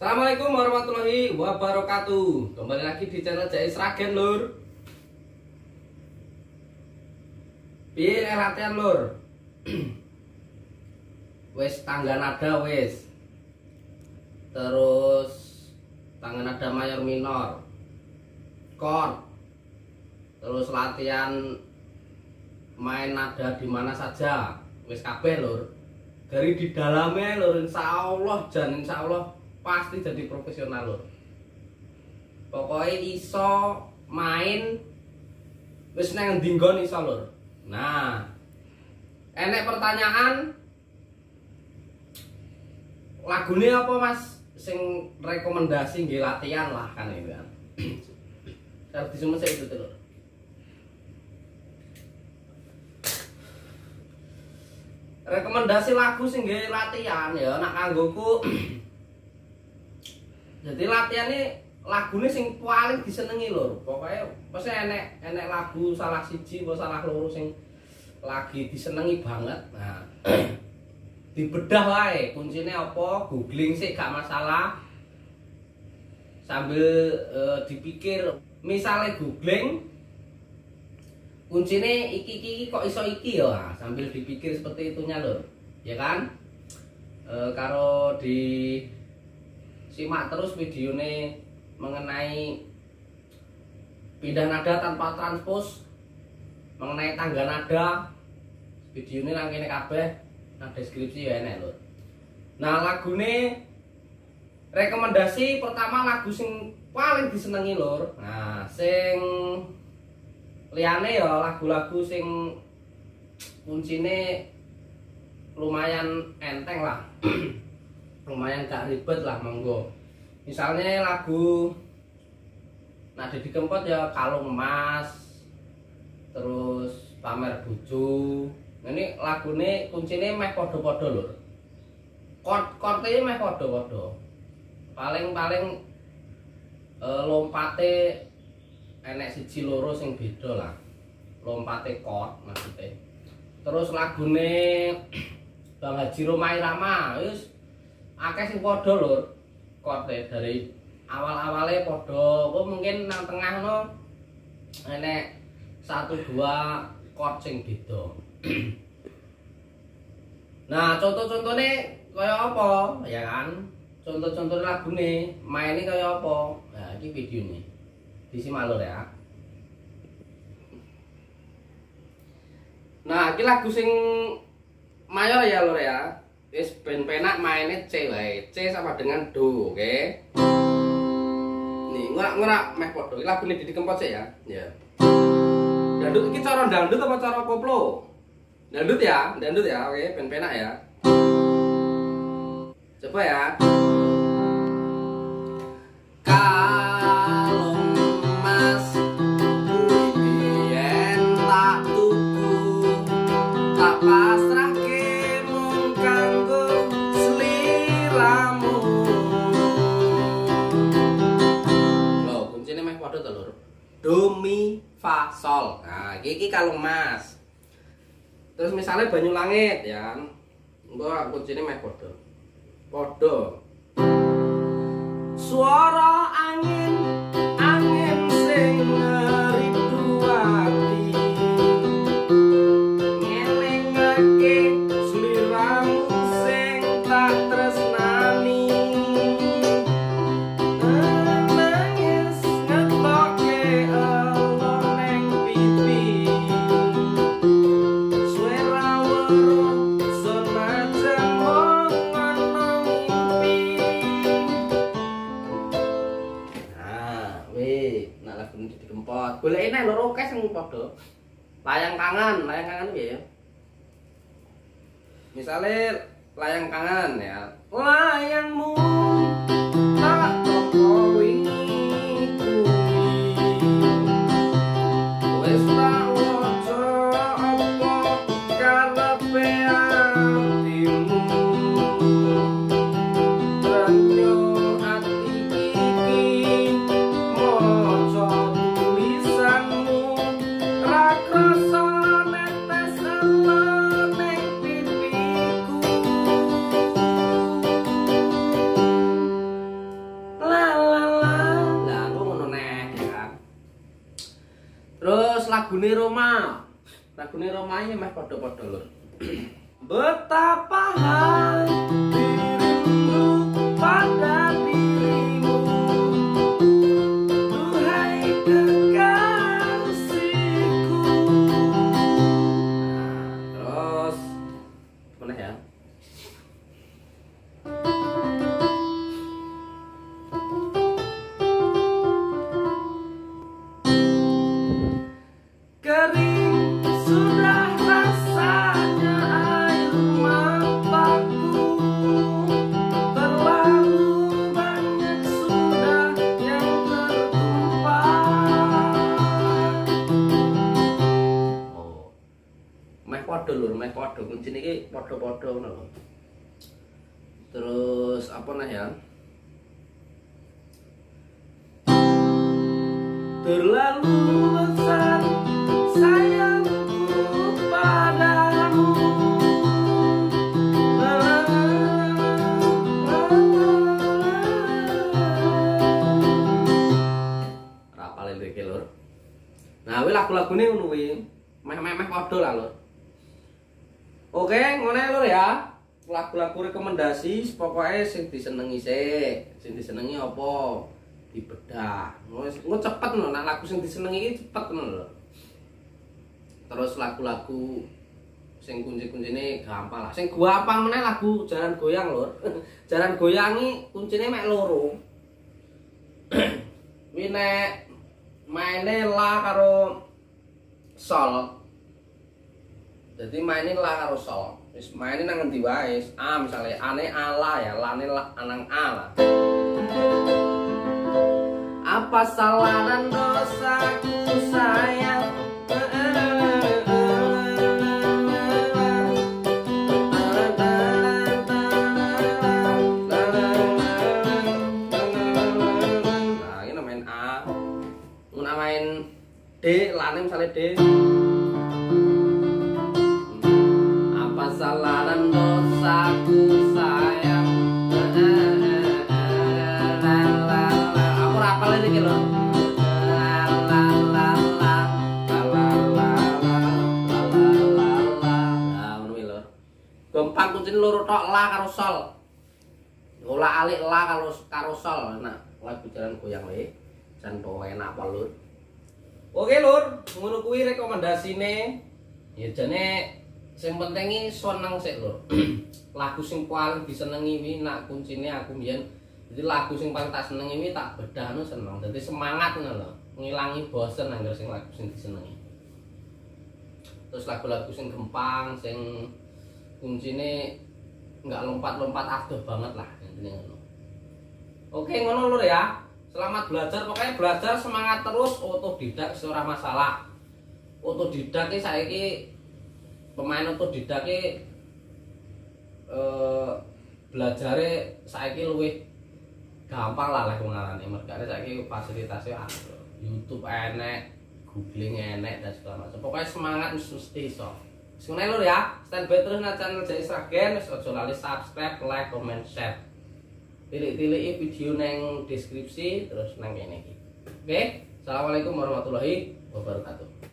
Assalamualaikum warahmatullahi wabarakatuh. Kembali lagi di channel Jais Ragen, Lur. Piye latihan, Lur? Wis tangga nada wis. Terus tangga nada mayor minor. Chord. Terus latihan main nada di mana saja. Wis kabeh, Lur. Dari di dalamnya, Lur, insyaallah pasti jadi profesional, Lur. Pokoknya iso main wis nang endi nggon iso, Lur. Nah, enek pertanyaan lagune apa, Mas? Sing rekomendasi nggih latihan lah kan itu kan. Harus disumese itu, Lur. Rekomendasi lagu sing nggih latihan ya nak kanggoku. Jadi latihan ini lagune sing paling disenengi, Lur. Pokoknya pasti enek lagu salah siji apa salah loro sing lagi disenengi banget. Nah, dibedah wae kuncine apa, googling sih gak masalah. Sambil dipikir, misalnya googling kuncine iki kok iso iki ya, sambil dipikir seperti itunya, Lur. Ya kan? Karo di simak terus videonya mengenai pindah nada tanpa transpose, mengenai tangga nada. Videonya nang kene kabeh nang deskripsi ya enek, Lur. Nah, lagune rekomendasi pertama lagu sing paling disenengi, Lur. Nah, sing liyane ya lagu-lagu sing kuncine lumayan enteng lah. Lumayan gak ribet lah, monggo. Misalnya lagu Nada di Kempot ya Kalung Emas, terus Pamer Bojo. Ini lagune kuncine meh padha-padha, Lur. Chord-chorde meh padha-padha. Paling lompate enek siji loro sing beda lah. Lompate chord maksudnya. Terus lagune Bang Haji Romai Rama wis akeh sing padha, Lur. Chord-e dari awal-awale padha, kok mungkin nang tengah no enek 1-2 chord sing beda. Nah, contoh-contohnya kaya apa, ya kan? Contoh-contoh lagune maine kaya apa? Nah, iki videone. Disimak, Lur, ya. Nah, iki lagu sing mayor ya, Lur, ya. Wis ben penak mainnya C wae. C sama dengan do, oke? Nih, ngorak meh padha. Iki lagune Didi Kempot sih ya. Ya. Dangdut iki cara dangdut apa cara koplo? Dangdut ya, oke, ben penak ya. Coba ya. Kalung emas kuwi biyen tak tuku, tak pasrahke mung kanggo sliramu. Loh, kuncine meh padha to, Lur. Do mi fa sol. Nah, iki kalung emas. Terus misalnya Banyu Langit ya. Mbok kuncine meh padha. Padha. Suara angin sing ngeridu ati, ngelingake sliramu sing tak tresnani, nangis ngetoke elo neng pipi, swara weruh senajan mung ana mimpi. Nah lagu Didi Kempot. Goleki nek loro akeh sing padha. Layang Kangen piye ya? Misale Layang Kangen ya. Layangmu tak toko wingi kuwi. Wis tak waca apa karepe atimu. Ranyo ati iki maca tulisanmu, ra krasa netes elo ning pipiku. lagune Roma. Lagune Roma iki meh padha-padha lur. Betapa hatiku pada dirimu, duhai kekasihku. Nah, terus mana ya? Kering sudah rasanya air mataku, terlalu banyak sudah yang tertumpah. Oh, meh padha lur, meh padha kuncine iki padha-padha ngono lho. Terus apa nah ya? Terlalu besar sayangku padamu. Rapal iki lur. Nah, kuwi lagu-lagune ngono kuwi. Meh-meh padha lah lur. Oke, ngene lur ya. Lagu-lagu rekomendasi pokoknya sing disenengi sik. Sing disenengi apa? Dibedah. Engko cepet lho, nek lagu sing disenengi iki cepet ngono lho. Terus lagu-lagu sing kunci-kuncine gampang lah. Sing gampang meneh lagu Jalan Goyang lur. Jalan Goyang iki kuncine mek loro. Kuwi nek maine la karo sol. Jadi mainin la karo sol. Wis mainin nang ngendi wae. A misale ane ala ya, lane anang a lah. Apa salah dan dosaku sayang? Nah, ini main A. Mun main D, lane misale D. Apa salah dan dosaku sayang? Aku rapal ini lho. Gampang kuncine loro tok la karo sol. Olah alik la karo sol. Nah, lagu Jalan Goyang wae. Jan enak apa lur. Oke lur, ngono kuwi rekomendasine. Ya jane sing penting iki seneng sik lur. Lagu sing paling disenengi kuwi nak kuncine aku mbiyen. Jadi lagu sing paling tak senengi kuwi tak bedahno seneng. Dadi semangat ngono lho. Ngilangi bosen anggere sing lagu sing disenengi. Terus lagu-lagu sing gampang, sing kuncine enggak lompat-lompat adoh banget lah intine ngono. Oke ngono lur ya. Selamat belajar, pokoknya belajar semangat terus, otodidak ora masalah. Otodidak iki saiki pemain otodidak iki belajare saiki luwih gampang lah wong ngarani. Mergane saiki fasilitasnya akeh. YouTube enek, googling enek dan segala macam. Pokoknya semangat mesti iso. Ngene lur ya, standby terus nang channel Jais Ragen, wis aja lali subscribe, like, comment, share. Tilik-tiliki video nang deskripsi terus nang kene iki. Oke, assalamualaikum warahmatullahi wabarakatuh.